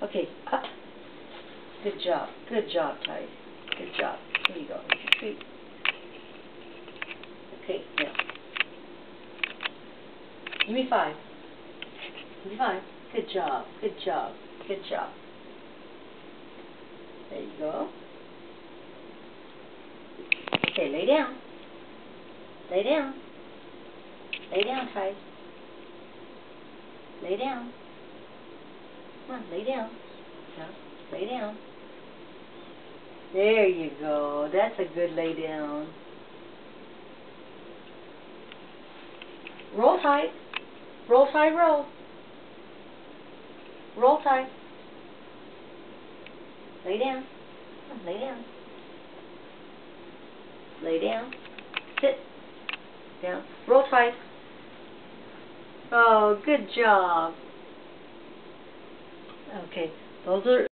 Okay, up. Good job. Good job, Tide. Good job. Here you go. Here's your treat. Okay, now. Give me 5. Give me 5. Good job. Good job. Good job. There you go. Okay, lay down. Lay down. Lay down, Tide. Lay down. Come on, lay down. Yeah, lay down. There you go. That's a good lay down. Roll, Tide. Roll, Tide, roll. Roll, Tide. Lay down. Come on, lay down. Lay down. Sit. Down. Roll, Tide. Oh, good job. Okay, those are